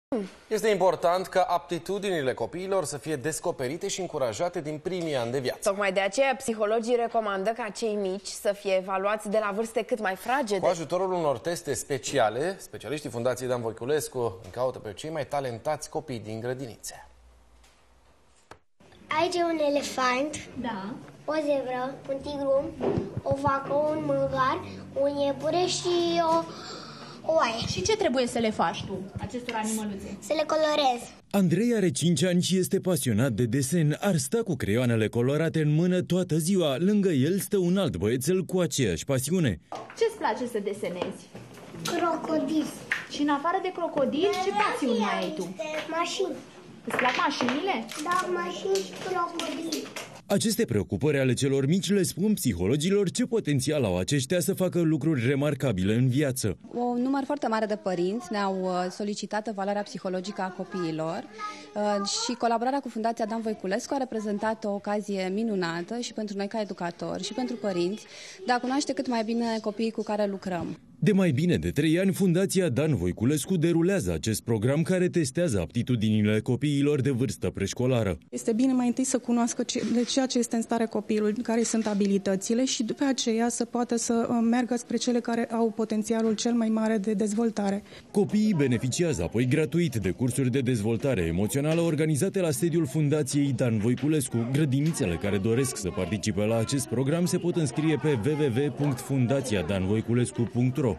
Este important ca aptitudinile copiilor să fie descoperite și încurajate din primii ani de viață. Tocmai de aceea, psihologii recomandă ca cei mici să fie evaluați de la vârste cât mai fragede. Cu ajutorul unor teste speciale, specialiștii Fundației Dan Voiculescu încaută pe cei mai talentați copii din grădinițe. Aici e un elefant, o zebră, un tigru, o vacă, un măgar, un iepure și o oaie. Și ce trebuie să le faci tu, acestor animăluțe? Să le colorez. Andrei are 5 ani și este pasionat de desen. Ar sta cu creioanele colorate în mână toată ziua. Lângă el stă un alt băiețel cu aceeași pasiune. Ce-ți place să desenezi? Crocodil. Și în afară de crocodil, ce pasiuni mai ai tu? Mașini. Îți plac mașinile? Da, mașini și crocodil. Aceste preocupări ale celor mici le spun psihologilor ce potențial au aceștia să facă lucruri remarcabile în viață. Un număr foarte mare de părinți ne-au solicitat evaluarea psihologică a copiilor și colaborarea cu Fundația Dan Voiculescu a reprezentat o ocazie minunată și pentru noi ca educatori și pentru părinți de a cunoaște cât mai bine copiii cu care lucrăm. De mai bine de 3 ani, Fundația Dan Voiculescu derulează acest program care testează aptitudinile copiilor de vârstă preșcolară. Este bine mai întâi să cunoască de ceea ce este în stare copilul, care sunt abilitățile și după aceea să poată să meargă spre cele care au potențialul cel mai mare de dezvoltare. Copiii beneficiază apoi gratuit de cursuri de dezvoltare emoțională organizate la sediul Fundației Dan Voiculescu. Grădinițele care doresc să participe la acest program se pot înscrie pe www.fundațiadanvoiculescu.ro.